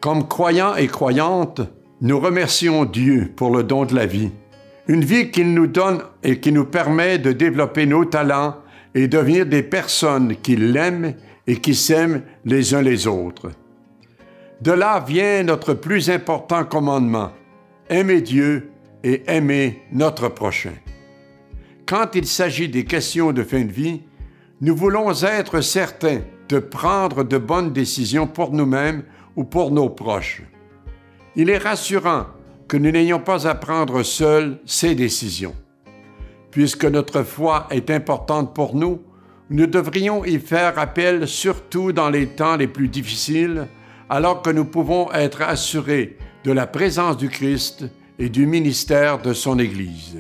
Comme croyants et croyantes, nous remercions Dieu pour le don de la vie. Une vie qu'il nous donne et qui nous permet de développer nos talents et devenir des personnes qui l'aiment et qui s'aiment les uns les autres. De là vient notre plus important commandement, aimer Dieu et aimer notre prochain. Quand il s'agit des questions de fin de vie, nous voulons être certains de prendre de bonnes décisions pour nous-mêmes ou pour nos proches. Il est rassurant que nous n'ayons pas à prendre seuls ces décisions. Puisque notre foi est importante pour nous, nous devrions y faire appel surtout dans les temps les plus difficiles, alors que nous pouvons être assurés de la présence du Christ et du ministère de son Église.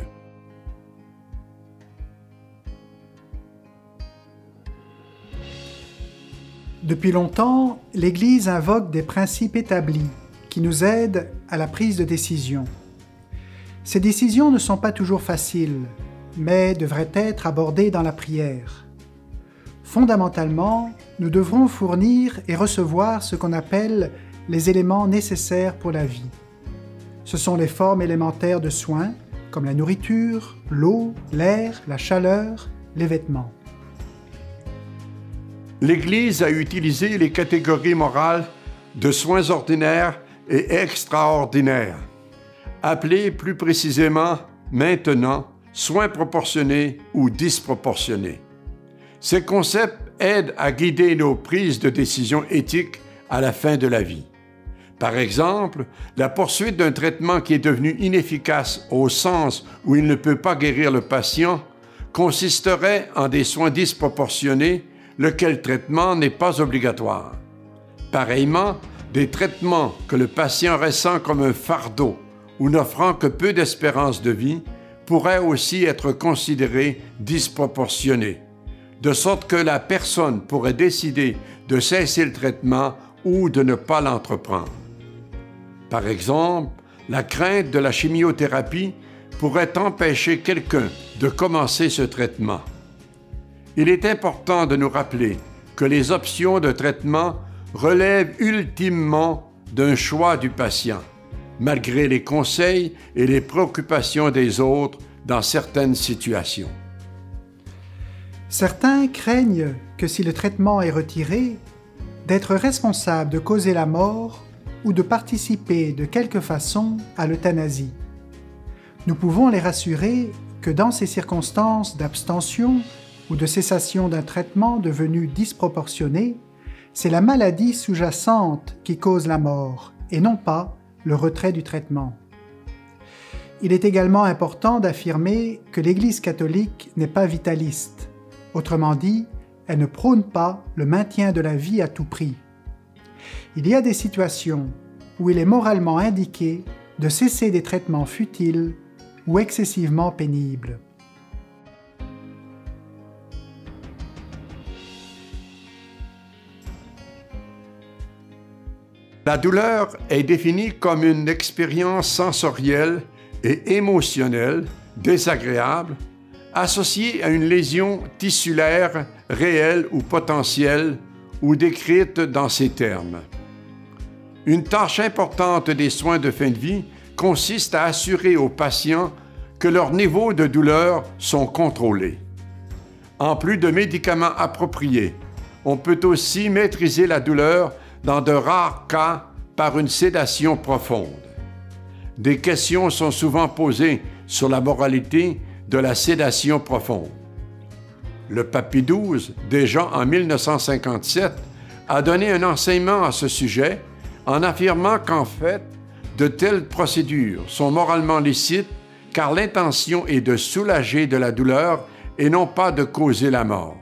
Depuis longtemps, l'Église invoque des principes établis qui nous aident à la prise de décision. Ces décisions ne sont pas toujours faciles, mais devraient être abordées dans la prière. Fondamentalement, nous devrons fournir et recevoir ce qu'on appelle les éléments nécessaires pour la vie. Ce sont les formes élémentaires de soins, comme la nourriture, l'eau, l'air, la chaleur, les vêtements. L'Église a utilisé les catégories morales de soins ordinaires et extraordinaires, appelées plus précisément maintenant soins proportionnés ou disproportionnés. Ces concepts aident à guider nos prises de décision éthiques à la fin de la vie. Par exemple, la poursuite d'un traitement qui est devenu inefficace au sens où il ne peut pas guérir le patient consisterait en des soins disproportionnés, lequel traitement n'est pas obligatoire. Pareillement, des traitements que le patient ressent comme un fardeau ou n'offrant que peu d'espérance de vie pourraient aussi être considérés disproportionnés, de sorte que la personne pourrait décider de cesser le traitement ou de ne pas l'entreprendre. Par exemple, la crainte de la chimiothérapie pourrait empêcher quelqu'un de commencer ce traitement. Il est important de nous rappeler que les options de traitement relèvent ultimement d'un choix du patient, malgré les conseils et les préoccupations des autres dans certaines situations. Certains craignent que si le traitement est retiré, d'être responsable de causer la mort ou de participer de quelque façon à l'euthanasie. Nous pouvons les rassurer que dans ces circonstances d'abstention ou de cessation d'un traitement devenu disproportionné, c'est la maladie sous-jacente qui cause la mort et non pas le retrait du traitement. Il est également important d'affirmer que l'Église catholique n'est pas vitaliste. Autrement dit, elle ne prône pas le maintien de la vie à tout prix. Il y a des situations où il est moralement indiqué de cesser des traitements futiles ou excessivement pénibles. La douleur est définie comme une expérience sensorielle et émotionnelle désagréable associée à une lésion tissulaire réelle ou potentielle ou décrite dans ces termes. Une tâche importante des soins de fin de vie consiste à assurer aux patients que leurs niveaux de douleur sont contrôlés. En plus de médicaments appropriés, on peut aussi maîtriser la douleur dans de rares cas par une sédation profonde. Des questions sont souvent posées sur la moralité de la sédation profonde. Le pape Pie XII, déjà en 1957, a donné un enseignement à ce sujet en affirmant qu'en fait, de telles procédures sont moralement licites car l'intention est de soulager de la douleur et non pas de causer la mort.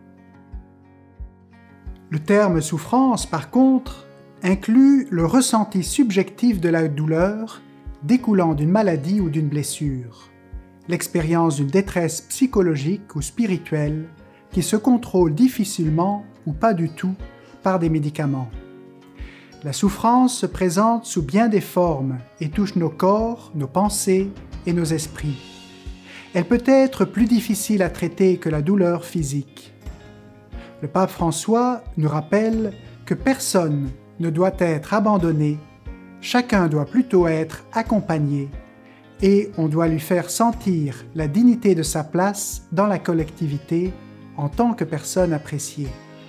Le terme souffrance, par contre, inclut le ressenti subjectif de la douleur découlant d'une maladie ou d'une blessure, l'expérience d'une détresse psychologique ou spirituelle qui se contrôle difficilement ou pas du tout par des médicaments. La souffrance se présente sous bien des formes et touche nos corps, nos pensées et nos esprits. Elle peut être plus difficile à traiter que la douleur physique. Le pape François nous rappelle que personne ne doit être abandonné, chacun doit plutôt être accompagné, et on doit lui faire sentir la dignité de sa place dans la collectivité en tant que personne appréciée.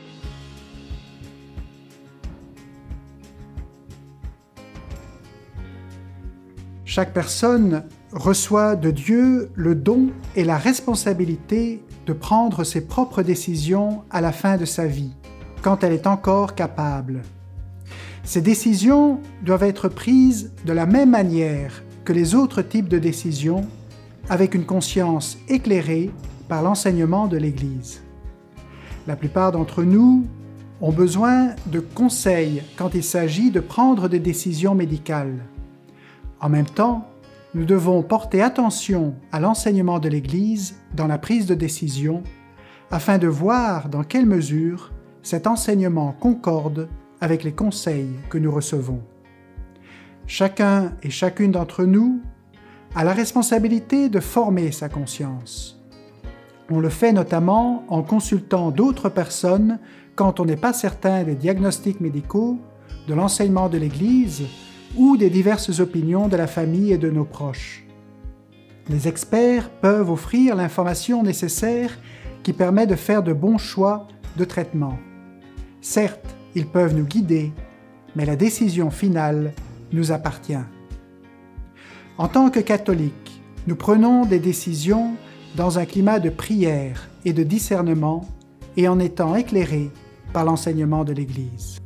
Chaque personne reçoit de Dieu le don et la responsabilité de prendre ses propres décisions à la fin de sa vie, quand elle est encore capable. Ces décisions doivent être prises de la même manière que les autres types de décisions, avec une conscience éclairée par l'enseignement de l'Église. La plupart d'entre nous ont besoin de conseils quand il s'agit de prendre des décisions médicales. En même temps, nous devons porter attention à l'enseignement de l'Église dans la prise de décision, afin de voir dans quelle mesure cet enseignement concorde avec les conseils que nous recevons. Chacun et chacune d'entre nous a la responsabilité de former sa conscience. On le fait notamment en consultant d'autres personnes quand on n'est pas certain des diagnostics médicaux, de l'enseignement de l'Église ou des diverses opinions de la famille et de nos proches. Les experts peuvent offrir l'information nécessaire qui permet de faire de bons choix de traitement. Certes, ils peuvent nous guider, mais la décision finale nous appartient. En tant que catholiques, nous prenons des décisions dans un climat de prière et de discernement et en étant éclairés par l'enseignement de l'Église.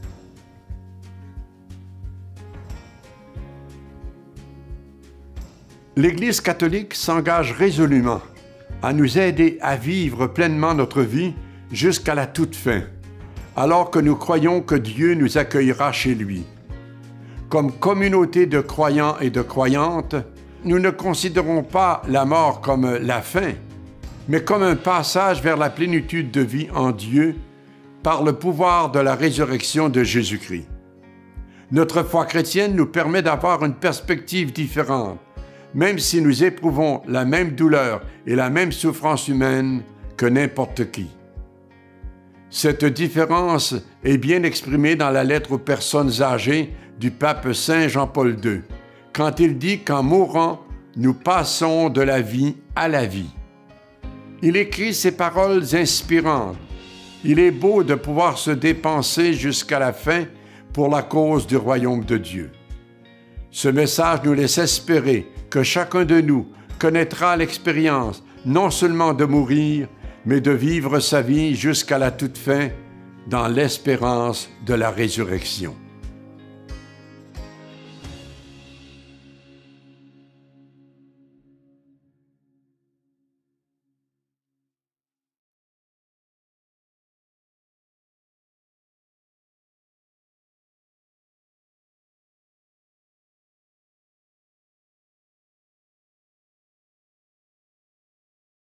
L'Église catholique s'engage résolument à nous aider à vivre pleinement notre vie jusqu'à la toute fin, alors que nous croyons que Dieu nous accueillera chez lui. Comme communauté de croyants et de croyantes, nous ne considérons pas la mort comme la fin, mais comme un passage vers la plénitude de vie en Dieu par le pouvoir de la résurrection de Jésus-Christ. Notre foi chrétienne nous permet d'avoir une perspective différente, même si nous éprouvons la même douleur et la même souffrance humaine que n'importe qui. Cette différence est bien exprimée dans la lettre aux personnes âgées du pape Saint Jean-Paul II, quand il dit qu'en mourant, nous passons de la vie à la vie. Il écrit ces paroles inspirantes. Il est beau de pouvoir se dépenser jusqu'à la fin pour la cause du royaume de Dieu. Ce message nous laisse espérer que chacun de nous connaîtra l'expérience non seulement de mourir, mais de vivre sa vie jusqu'à la toute fin dans l'espérance de la résurrection.